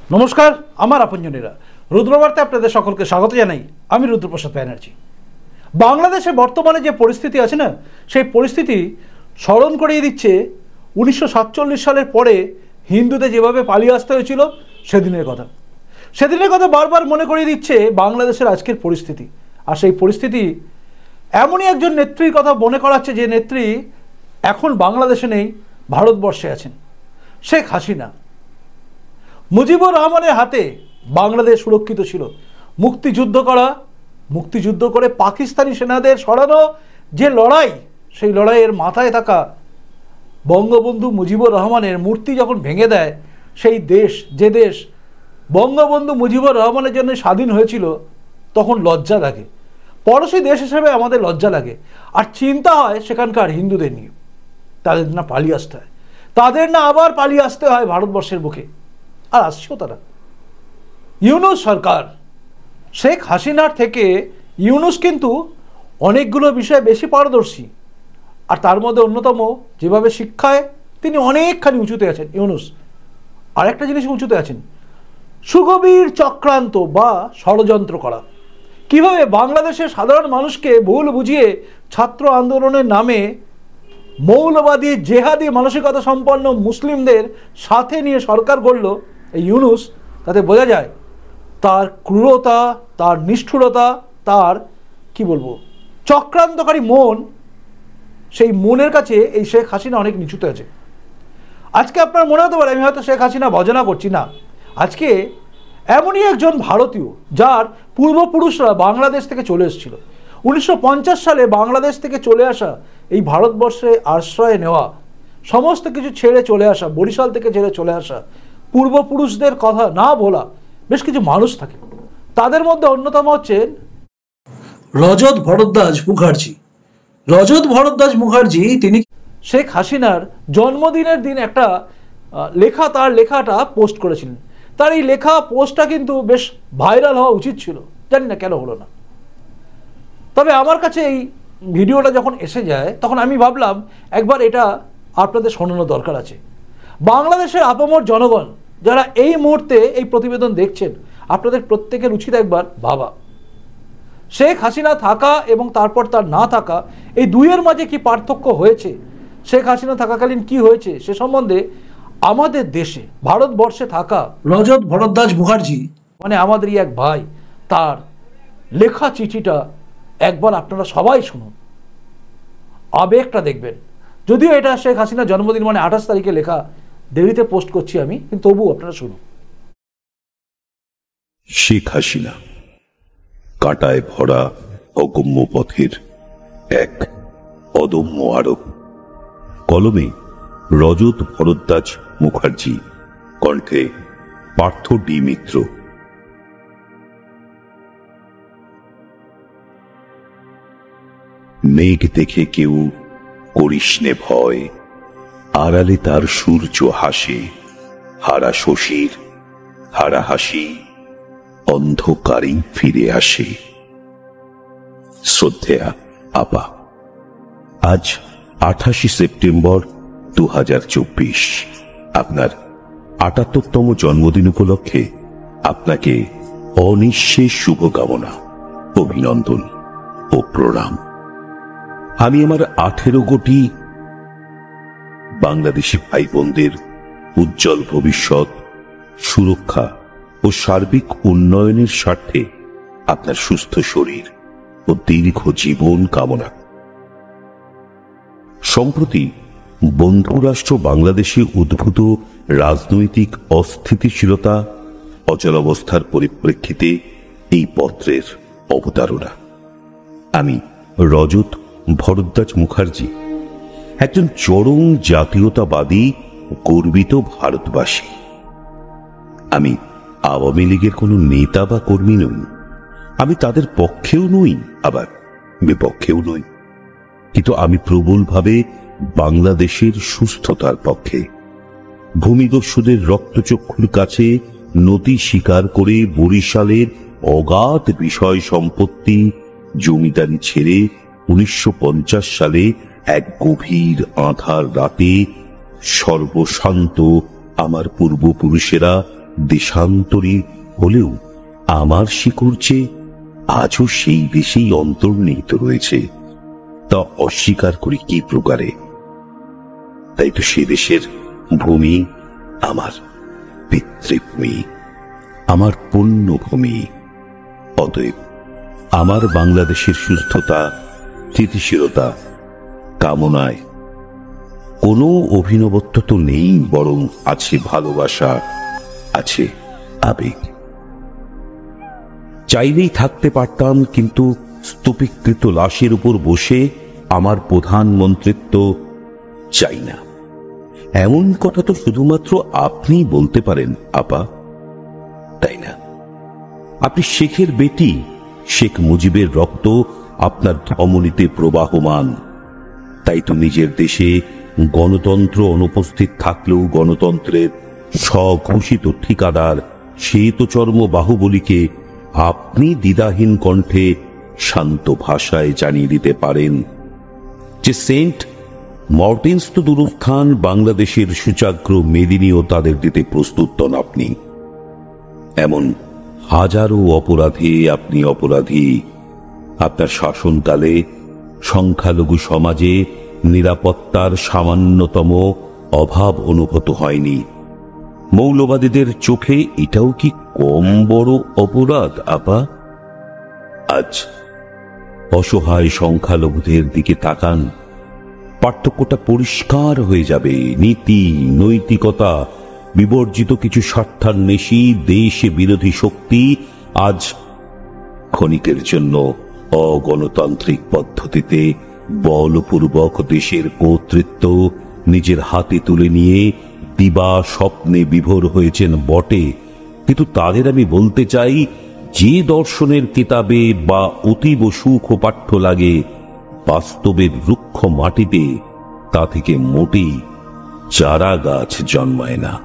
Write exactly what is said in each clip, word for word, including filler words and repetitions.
নমস্কার, আমার আপনজনেরা, রুদ্রবার্তায় আপনাদের সকলকে স্বাগত জানাই। আমি রুদ্রপ্রসাদ ব্যানার্জি। বাংলাদেশে বর্তমানে যে পরিস্থিতি আছে না, সেই পরিস্থিতি স্মরণ করিয়ে দিচ্ছে উনিশশো সাতচল্লিশ সালের পরে হিন্দুদের যেভাবে পালিয়ে আসতে হয়েছিল সেদিনের কথা। সেদিনের কথা বারবার মনে করিয়ে দিচ্ছে বাংলাদেশের আজকের পরিস্থিতি। আর সেই পরিস্থিতি এমনই একজন নেত্রীর কথা মনে করাচ্ছে যে নেত্রী এখন বাংলাদেশে নেই, ভারতবর্ষে আছেন, শেখ হাসিনা। মুজিবুর রহমানের হাতে বাংলাদেশ সুরক্ষিত ছিল। মুক্তিযুদ্ধ করা মুক্তিযুদ্ধ করে পাকিস্তানি সেনাদের সরানো যে লড়াই, সেই লড়াইয়ের মাথায় থাকা বঙ্গবন্ধু মুজিবুর রহমানের মূর্তি যখন ভেঙে দেয় সেই দেশ, যে দেশ বঙ্গবন্ধু মুজিবুর রহমানের জন্য স্বাধীন হয়েছিল, তখন লজ্জা লাগে। পড়োশী দেশ হিসেবে আমাদের লজ্জা লাগে। আর চিন্তা হয় সেখানকার হিন্দুদের নিয়ে, তাদের না পালিয়ে আসতে হয়, তাদের না আবার পালিয়ে আসতে হয় ভারতবর্ষের বুকে। আর আসছেও তারা। ইউনূস সরকার, শেখ হাসিনার থেকে ইউনূস কিন্তু অনেকগুলো বিষয়ে বেশি পারদর্শী। আর তার মধ্যে অন্যতম, যেভাবে শিক্ষায় তিনি অনেকখানি উঁচুতে আছেন ইউনূস। আর একটা জিনিস উঁচুতে আছেন, সুগভীর চক্রান্ত বা ষড়যন্ত্র করা। কিভাবে বাংলাদেশের সাধারণ মানুষকে ভুল বুঝিয়ে ছাত্র আন্দোলনের নামে মৌলবাদী জেহাদি মানসিকতা সম্পন্ন মুসলিমদের সাথে নিয়ে সরকার গড়ল এই ইউনূস, তাতে বোঝা যায় তার ক্রূরতা, তার নিষ্ঠুরতা, তার কি বলবো চক্রান্তকারী মন। সেই মনের কাছে এই শেখ হাসিনা অনেক নিচুতে আছে। আজকে আপনার মনে হতে পারে আমি হয়তো শেখ হাসিনা ভজনা করছি, না। আজকে এমনই একজন ভারতীয় যার পূর্বপুরুষরা বাংলাদেশ থেকে চলে এসেছিল। উনিশশো পঞ্চাশ সালে বাংলাদেশ থেকে চলে আসা, এই ভারতবর্ষে আশ্রয় নেওয়া, সমস্ত কিছু ছেড়ে চলে আসা, বরিশাল থেকে ছেড়ে চলে আসা পূর্বপুরুষদের কথা না বলা বেশ কিছু মানুষ থাকে। তাদের মধ্যে অন্যতম হচ্ছেন রজত ভরদ্বাজ মুখার্জি। রজত ভরদ্বাজ মুখার্জি তিনি শেখ হাসিনার জন্মদিনের দিন একটা লেখা, তার লেখাটা পোস্ট করেছিলেন। তার এই লেখা পোস্টটা কিন্তু বেশ ভাইরাল হওয়া উচিত ছিল, জানি না কেন হলো না। তবে আমার কাছে এই ভিডিওটা যখন এসে যায় তখন আমি ভাবলাম একবার এটা আপনাদের শোনানো দরকার আছে। বাংলাদেশের আপামর জনগণ যারা এই মুহূর্তে এই প্রতিবেদন দেখছেন, আপনাদের প্রত্যেকের উচিত একবার ভাবা, শেখ হাসিনা থাকা এবং তারপর তার না থাকা, এই দুইয়ের মাঝে কি পার্থক্য হয়েছে, শেখ হাসিনা থাকাকালীন কি হয়েছে সে সম্বন্ধে আমাদের দেশে ভারতবর্ষে থাকা রজত ভরদ্বাজ মুখার্জি, মানে আমাদেরই এক ভাই, তার লেখা চিঠিটা একবার আপনারা সবাই শুনুন, আবেগটা দেখবেন। যদিও এটা শেখ হাসিনা জন্মদিন মানে আঠাশ তারিখে লেখা, দেরিতে পোস্ট করছি আমি, কিন্তু তবুও আপনারা শুনুন। শেখ হাসিনা কাঁটায় ভরা অগম্য পথের এক অদম্য আরব। কলমে রজত ভরদ্বাজ মুখার্জি, কণ্ঠে পার্থ ডি মিত্র। মেঘ দেখে কেউ করিস নে ভয়, আড়ালে তার সূর্য হাসে, হারা শশীর হারা হাসি অন্ধকারেই ফিরে আসে। শ্রদ্ধেয়া আপা, আজ আঠাশে সেপ্টেম্বর দু হাজার চব্বিশ, আপনার আটাত্তরতম জন্মদিন উপলক্ষে আপনাকে অনিঃশেষ শুভকামনা, অভিনন্দন ও প্রণাম। আমি আমার আঠেরো কোটি বাংলাদেশি ভাই বোনদের উজ্জ্বল ভবিষ্যৎ, সুরক্ষা ও সার্বিক উন্নয়নের স্বার্থে আপনার সুস্থ শরীর ও দীর্ঘ জীবন কামনা। সম্প্রতি বন্ধুরাষ্ট্র বাংলাদেশে উদ্ভূত রাজনৈতিক অস্থিতিশীলতা, অচলাবস্থার পরিপ্রেক্ষিতে এই পত্রের অবতারণা। আমি রজত ভরদ্বাজ মুখার্জি, একজন চরম জাতীয়তাবাদী গর্বিত ভারতবাসী। আমি আওয়ামী লীগের কোন নেতা বা কর্মী নই, আমি তাদের পক্ষেও নই আবার বিপক্ষেও নই, কিন্তু আমি প্রবলভাবে বাংলাদেশের সুস্থতার পক্ষে। ভূমিদস্যুদের রক্তচক্ষুর কাছে নতি স্বীকার করে বরিশালের অগাধ বিষয় সম্পত্তি জমিদারি ছেড়ে উনিশশো পঞ্চাশ সালে এক গভীর আঁধার রাতে সর্বশান্ত আমার পূর্বপুরুষেরা দেশান্তরী হলেও আমার শিকড় যে আজও সেই দেশেই অন্তর্নিহিত রয়েছে, তা অস্বীকার করি কি প্রকারে? তাই তো সে দেশের ভূমি আমার পিতৃভূমি, আমার পুণ্যভূমি। অতএব আমার বাংলাদেশের সুস্থতা, স্থিতিশীলতা কামনায় কোনো অভিনবত্ব তো নেই, বরং আছে ভালোবাসা, আছে আবেগ। চাইলেই থাকতে পারতাম, কিন্তু স্তূপীকৃত লাশের উপর বসে আমার প্রধানমন্ত্রিত্ব চাই না। এমন কথা তো শুধুমাত্র আপনি বলতে পারেন আপা, তাই না? আপনি শেখের বেটি, শেখ মুজিবের রক্ত আপনার ধমনীতে প্রবাহমান। তাই তো নিজের দেশে গণতন্ত্র অনুপস্থিত থাকলেও গণতন্ত্রের স্বঘোষিত ঠিকাদার শ্বেতচর্ম বাহুবলীকে আপনি দ্বিধাহীন কণ্ঠে শান্ত ভাষায় জানিয়ে দিতে পারেন যে সেন্ট মর্টিন্স তো দুরুস্থান, বাংলাদেশের সুচাগ্র মেদিনীও তাদের দিতে প্রস্তুত নন আপনি। এমন হাজারো অপরাধী আপনি অপরাধী। আপনার শাসনকালে সংখ্যালঘু সমাজে নিরাপত্তার সামান্যতম অভাব অনুভূত হয়নি। মৌলবাদীদের চোখে এটাও কি কম বড় অপরাধ আপা? আজ অসহায় সংখ্যালঘুদের দিকে তাকান, পার্থক্যটা পরিষ্কার হয়ে যাবে। নীতি নৈতিকতা বিবর্জিত কিছু স্বার্থান্বেষী দেশ বিরোধী শক্তি আজ ক্ষণিকের জন্য অগণতান্ত্রিক পদ্ধতিতে বলপূর্বক দেশের কর্তৃত্ব নিজের হাতে তুলে নিয়ে দিবা স্বপ্নে বিভোর হয়েছেন বটে, কিন্তু তাদের আমি বলতে চাই, যে দর্শনের কিতাবে বা অতীব সুখ পাঠ্য লাগে, বাস্তবের রুক্ষ মাটিতে তা থেকে মোটেই চারা গাছ জন্মায় না।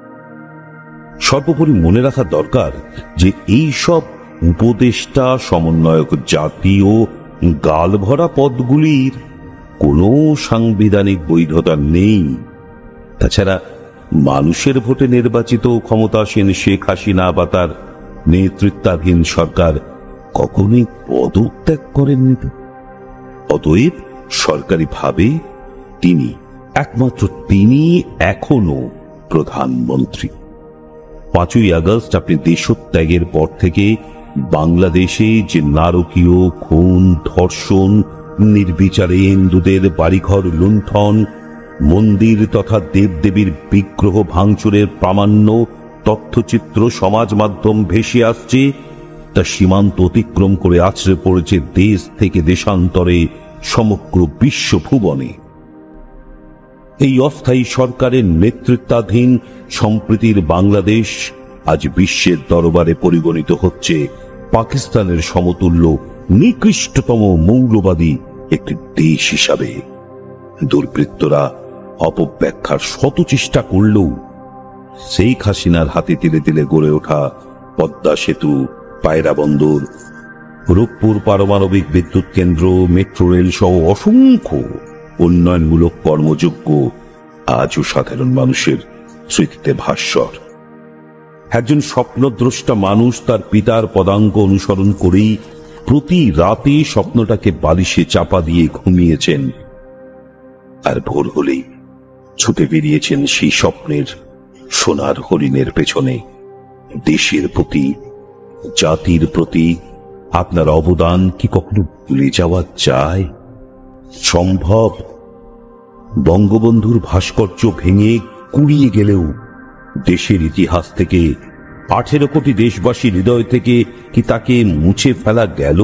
সর্বোপরি মনে রাখা দরকার যে এই সব উপদেষ্টা সমন্বয়ক জাতীয় গালভরা পদগুলির কোনো সাংবিধানিক বৈধতা নেই। তাছাড়া মানুষের ভোটে নির্বাচিত ক্ষমতাসীন শেখ হাসিনা বা তার নেতৃত্বাধীন সরকার কখনোই পদত্যাগ করেননি। অতএব সরকারিভাবে তিনি, একমাত্র তিনি এখনো প্রধানমন্ত্রী। পাঁচই আগস্ট আপনি দেশত্যাগের পর থেকে বাংলাদেশে যে নারকীয় খুন, ধর্ষণ, নির্বিচারে হিন্দুদের বাড়িঘর লুণ্ঠন, মন্দির তথা দেবদেবীর বিগ্রহ ভাঙচুরের প্রামাণ্য তথ্যচিত্র সমাজ মাধ্যম ভেসে আসছে, তা সীমান্ত অতিক্রম করে আছড়ে পড়েছে দেশ থেকে দেশান্তরে সমগ্র বিশ্বভুবনে। এই অস্থায়ী সরকারের নেতৃত্বাধীন সম্প্রীতির বাংলাদেশ আজ বিশ্বের দরবারে পরিগণিত হচ্ছে পাকিস্তানের সমতুল্য নিকৃষ্টতম মৌলবাদী একটি দেশ হিসাবে। দুর্বৃত্তরা অপব্যাখ্যার শত চেষ্টা করলেও শেখ হাসিনার হাতে তিলে তিলে গড়ে ওঠা পদ্মা সেতু, পায়রা বন্দর, রূপপুর পারমাণবিক বিদ্যুৎ কেন্দ্র, মেট্রো রেল সহ অসংখ্য উন্নয়নমূলক কর্মযোগ্য আজও সাধারণ মানুষের স্মৃতিতে ভাস্বর। একজন স্বপ্নদ্রষ্টা মানুষ তার পিতার পদাঙ্ক অনুসরণ করেই প্রতি রাতে স্বপ্নটাকে বালিশে চাপা দিয়ে ঘুমিয়েছেন, আর ভোর হলেই ছুটে বেরিয়েছেন সেই স্বপ্নের সোনার হরিণের পেছনে। দেশের প্রতি, জাতির প্রতি আপনার অবদান কি কখনো ভুলে যাওয়া যায়? সম্ভব? বঙ্গবন্ধুর ভাস্কর্য ভেঙে কুড়িয়ে গেলেও দেশের ইতিহাস থেকে, আঠেরো কোটি দেশবাসীর হৃদয় থেকে কি তাকে মুছে ফেলা গেল?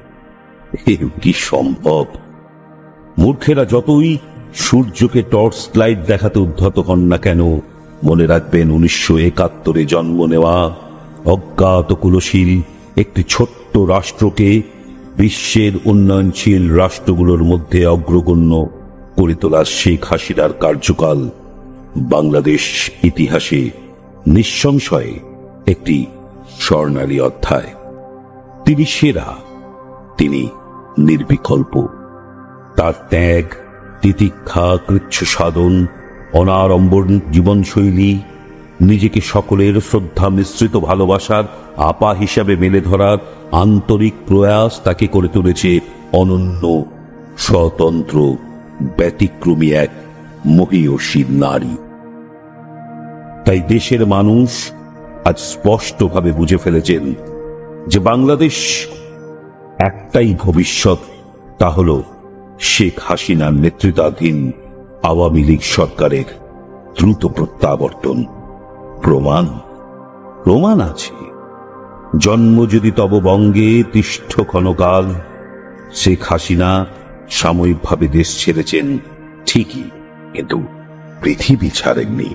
কি সম্ভব? মূর্খেরা যতই সূর্যকে টর্চ লাইট দেখাতে উদ্ধত হন না কেন, মনে রাখবেন উনিশশো একাত্তরে জন্ম নেওয়া অজ্ঞাত কুলশীল একটি ছোট্ট রাষ্ট্রকে বিশ্বের উন্নয়নশীল রাষ্ট্রগুলোর মধ্যে অগ্রগণ্য করে তোলার শেখ হাসিনার কার্যকাল বাংলাদেশ ইতিহাসে নিঃসংশয়ে একটি স্বর্ণালী অধ্যায়। তিনি সেরা, তিনি নির্বিকল্প। তার ত্যাগ, তিতিক্ষা, কৃচ্ছ সাধন, অনাড়ম্বর জীবনশৈলী, নিজেকে সকলের শ্রদ্ধা মিশ্রিত ভালোবাসার আপা হিসাবে মেলে ধরার আন্তরিক প্রয়াস তাকে করে তুলেছে অনন্য, স্বতন্ত্র, ব্যতিক্রমী এক মহীয়সী নারী। তাই দেশের মানুষ আজ স্পষ্টভাবে বুঝে ফেলেছেন যে বাংলাদেশ একটাই ভবিষ্যৎ, তা হল শেখ হাসিনার নেতৃত্বাধীন আওয়ামী লীগ সরকারের দ্রুত প্রত্যাবর্তন। প্রমাণ প্রমাণ আছে। জন্ম যদি তব বঙ্গে তিষ্ঠ ক্ষণকাল, শেখ হাসিনা সাময়িকভাবে দেশ ছেড়েছেন ঠিকই, কিন্তু পৃথিবী ছাড়েননি।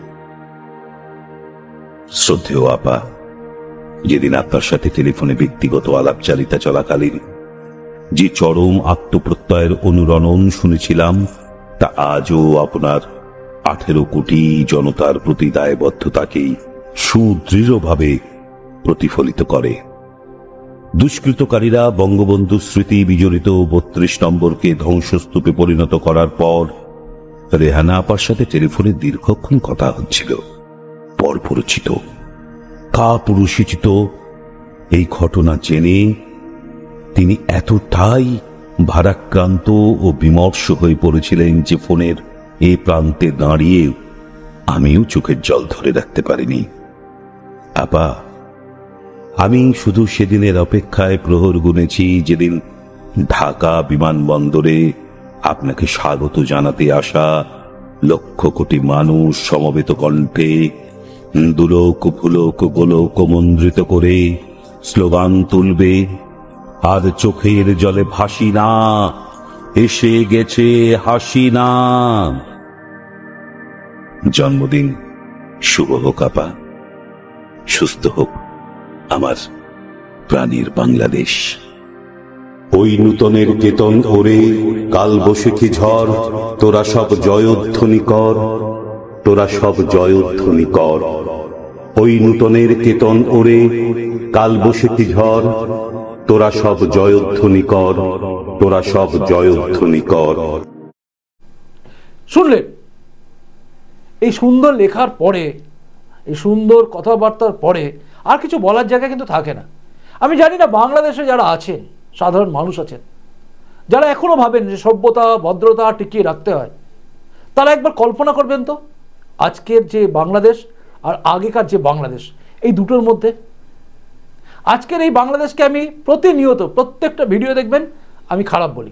শ্রদ্ধেয় আপা, যেদিন আপনার সাথে টেলিফোনে ব্যক্তিগত আলাপচারিতা চলাকালীন যে চরম আত্মপ্রত্যয়ের অনুরণন শুনেছিলাম, তা আজও আপনার আঠেরো কোটি জনতার প্রতি দায়বদ্ধতাকেই সুদৃঢ়ভাবে প্রতিফলিত করে। দুষ্কৃতকারীরা বঙ্গবন্ধু স্মৃতি বিজড়িত বত্রিশ নম্বরকে ধ্বংসস্তূপে পরিণত করার পর রেহানা আপার সাথে টেলিফোনে দীর্ঘক্ষণ কথা হচ্ছিল। পরপরিচিত, কাপুরুষোচিত এই ঘটনা জেনে তিনি এতটাই ভারাক্রান্ত ও বিমর্ষ হয়ে পড়েছিলেন যে ফোনের এ প্রান্তে দাঁড়িয়ে আমিও চোখের জল ধরে রাখতে পারিনি। আপা, আমি শুধু সেদিনের অপেক্ষায় প্রহর গুনেছি যেদিন ঢাকা বিমানবন্দরে আপনাকে স্বাগত জানাতে আসা লক্ষ কোটি মানুষ সমবেত কণ্ঠে দুলোক ভুলোক গোলোক মন্দ্রিত করে স্লোগান তুলবে, আর চোখের জলে ভাসি না, এসে গেছে হাসিনা। জন্মদিন শুভ হোক আপা, সুস্থ হোক আমার প্রাণীর বাংলাদেশ। ওই নূতনের কেতন ওরে কাল বৈশাখী ঝড়, তোরা সব জয়ধ্বনি কর, তোরা সব জয়ধ্বনি কর। ওই নূতনের কেতন ওরে কাল বৈশাখী ঝড়, তোরা সব জয়ধ্বনি কর, তোরা সব জয়ধ্বনি কর। শুনলেন? এই সুন্দর লেখার পরে, এই সুন্দর কথাবার্তার পরে আর কিছু বলার জায়গা কিন্তু থাকে না। আমি জানি না বাংলাদেশে যারা আছেন, সাধারণ মানুষ আছেন, যারা এখনো ভাবেন যে সভ্যতা ভদ্রতা টিকিয়ে রাখতে হয়, তারা একবার কল্পনা করবেন তো আজকের যে বাংলাদেশ আর আগেকার যে বাংলাদেশ, এই দুটোর মধ্যে। আজকের এই বাংলাদেশকে আমি প্রতিনিয়ত প্রত্যেকটা ভিডিও দেখবেন আমি খারাপ বলি।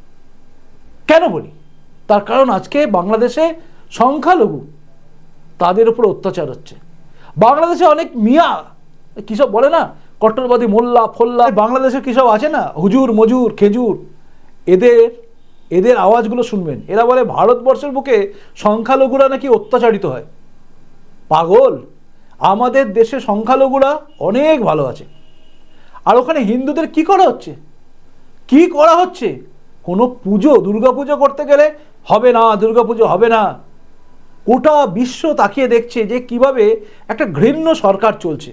কেন বলি? তার কারণ আজকে বাংলাদেশে সংখ্যালঘু, তাদের উপর অত্যাচার হচ্ছে। বাংলাদেশে অনেক মিয়া কিসব বলে না, কট্টরবাদী মোল্লা ফোল্লা, বাংলাদেশে কিসব আছে না, হুজুর মজুর খেজুর, এদের এদের আওয়াজগুলো শুনবেন। এরা বলে ভারতবর্ষের বুকে সংখ্যালঘুরা নাকি অত্যাচারিত হয়। পাগল! আমাদের দেশে সংখ্যালঘুরা অনেক ভালো আছে। আর ওখানে হিন্দুদের কি করা হচ্ছে? কি করা হচ্ছে? কোনো পুজো, দুর্গা পুজো করতে গেলে হবে না, দুর্গা পুজো হবে না। গোটা বিশ্ব তাকিয়ে দেখছে যে কিভাবে একটা ঘৃণ্য সরকার চলছে।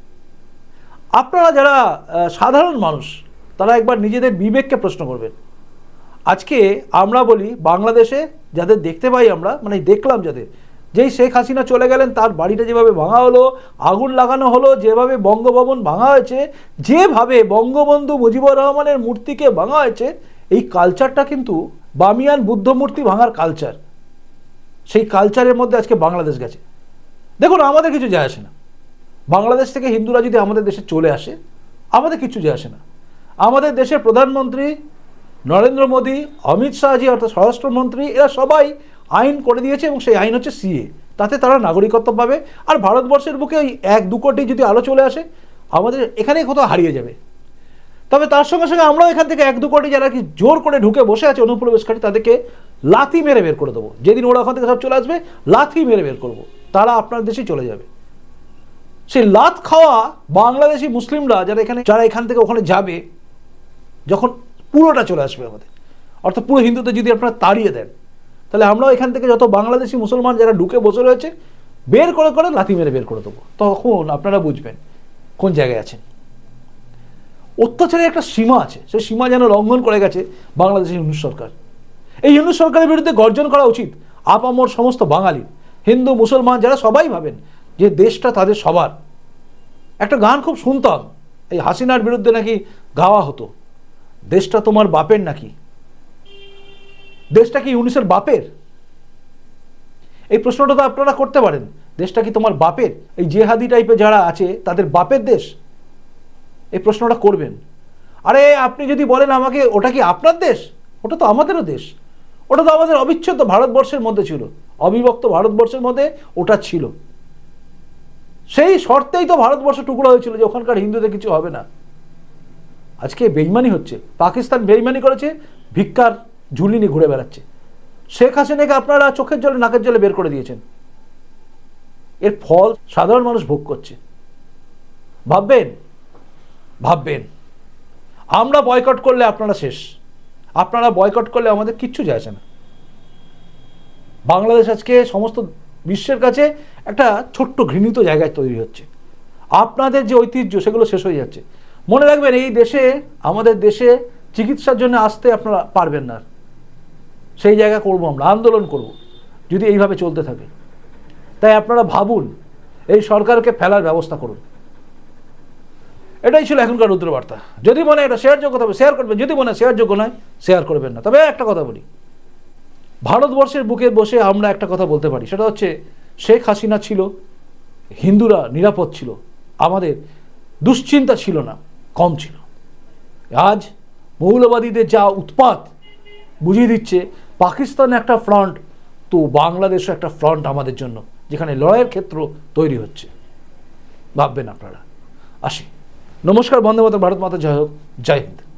আপনারা যারা সাধারণ মানুষ, তারা একবার নিজেদের বিবেককে প্রশ্ন করবেন। আজকে আমরা বলি বাংলাদেশে যাদের দেখতে পাই আমরা, মানে দেখলাম যাদের, যেই শেখ হাসিনা চলে গেলেন তার বাড়িটা যেভাবে ভাঙা হলো, আগুন লাগানো হলো, যেভাবে বঙ্গভবন ভাঙা হয়েছে, যেভাবে বঙ্গবন্ধু মুজিবুর রহমানের মূর্তিকে ভাঙা হয়েছে, এই কালচারটা কিন্তু বামিয়ান বুদ্ধ মূর্তি ভাঙার কালচার। সেই কালচারের মধ্যে আজকে বাংলাদেশ গেছে। দেখুন, আমাদের কিছু যায় আসে না। বাংলাদেশ থেকে হিন্দুরা যদি আমাদের দেশে চলে আসে, আমাদের কিছু যায় আসে না। আমাদের দেশের প্রধানমন্ত্রী নরেন্দ্র মোদী, অমিত শাহজি অর্থাৎ স্বরাষ্ট্রমন্ত্রী, এরা সবাই আইন করে দিয়েছে এবং সেই আইন হচ্ছে সিএ। তাতে তারা নাগরিকত্ব পাবে। আর ভারতবর্ষের বুকে ওই এক দু কোটি যদি আলো চলে আসে, আমাদের এখানেই কোথাও হারিয়ে যাবে। তবে তার সঙ্গে সঙ্গে আমরাও এখান থেকে এক দু কোটি যারা কি জোর করে ঢুকে বসে আছে অনুপ্রবেশকারী, তাদেরকে লাথি মেরে বের করে দেবো। যেদিন ওরা ওখান থেকে সব চলে আসবে, লাথি মেরে বের করবো, তারা আপনার দেশেই চলে যাবে। সেই লাথ খাওয়া বাংলাদেশি মুসলিমরা যারা এখানে, যারা এখান থেকে ওখানে যাবে, যখন পুরোটা চলে আসবে আমাদের, অর্থাৎ পুরো হিন্দুদের যদি আপনারা তাড়িয়ে দেন, তাহলে আমরাও এখান থেকে যত বাংলাদেশি মুসলমান যারা ঢুকে বসে রয়েছে, বের করে করে লাথি মেরে বের করে দেবো। তখন আপনারা বুঝবেন কোন জায়গায় আছেন। অত্যাচারের একটা সীমা আছে, সেই সীমা যেন লঙ্ঘন করে গেছে বাংলাদেশের ইউনুস সরকার। এই ইউনুস সরকারের বিরুদ্ধে গর্জন করা উচিত আপামর সমস্ত বাঙালি, হিন্দু মুসলমান যারা সবাই ভাবেন যে দেশটা তাদের সবার। একটা গান খুব শুনতাম, এই হাসিনার বিরুদ্ধে নাকি গাওয়া হতো, দেশটা তোমার বাপের নাকি? দেশটা কি ইউনিসের বাপের? এই প্রশ্নটা তো আপনারা করতে পারেন, দেশটা কি তোমার বাপের? এই জেহাদি টাইপের যারা আছে তাদের বাপের দেশ, এই প্রশ্নটা করবেন। আরে আপনি যদি বলেন আমাকে ওটা কি আপনার দেশ, ওটা তো আমাদেরও দেশ, ওটা তো আমাদের অবিচ্ছেদ্য ভারতবর্ষের মধ্যে ছিল, অবিভক্ত ভারতবর্ষের মধ্যে ওটা ছিল। সেই শর্তেই তো ভারতবর্ষ টুকরো হয়েছিল যে ওখানকার হিন্দুদের কিছু হবে না। আজকে বেইমানি হচ্ছে, পাকিস্তান বেইমানি করেছে, ভিক্ষার ঝুলি নিয়ে ঘুরে বেড়াচ্ছে। শেখ হাসিনাকে আপনারা চোখের জলে নাকের জলে বের করে দিয়েছেন, এর ফল সাধারণ মানুষ ভোগ করছে। ভাববেন ভাববেন আমরা বয়কট করলে আপনারা শেষ, আপনারা বয়কট করলে আমাদের কিচ্ছু যায় আসে না। বাংলাদেশ আজকে সমস্ত বিশ্বের কাছে একটা ছোট্ট ঘৃণিত জায়গায় তৈরি হচ্ছে। আপনাদের যে ঐতিহ্য সেগুলো শেষ হয়ে যাচ্ছে। মনে রাখবেন, এই দেশে, আমাদের দেশে চিকিৎসার জন্য আসতে আপনারা পারবেন না। সেই জায়গা করব আমরা, আন্দোলন করব যদি এইভাবে চলতে থাকে। তাই আপনারা ভাবুন, এই সরকারকে ফেলার ব্যবস্থা করুন। এটাই ছিল এখনকার রুদ্রবার্তা। যদি মনে এটা শেয়ারযোগ্য তবে শেয়ার করবেন, যদি মনে শেয়ারযোগ্য নয় শেয়ার করবেন না। তবে একটা কথা বলি, ভারতবর্ষের বুকে বসে আমরা একটা কথা বলতে পারি, সেটা হচ্ছে শেখ হাসিনা ছিল, হিন্দুরা নিরাপদ ছিল, আমাদের দুশ্চিন্তা ছিল না, কম ছিল। আজ মৌলবাদীদের যা উৎপাত বুঝিয়ে দিচ্ছে, পাকিস্তানে একটা ফ্রন্ট, তো বাংলাদেশও একটা ফ্রন্ট আমাদের জন্য, যেখানে লড়াইয়ের ক্ষেত্র তৈরি হচ্ছে। ভাববেন আপনারা। আসি, নমস্কার, বন্দে মাতরম, ভারত মাতা জয় হোক, জয় হিন্দ।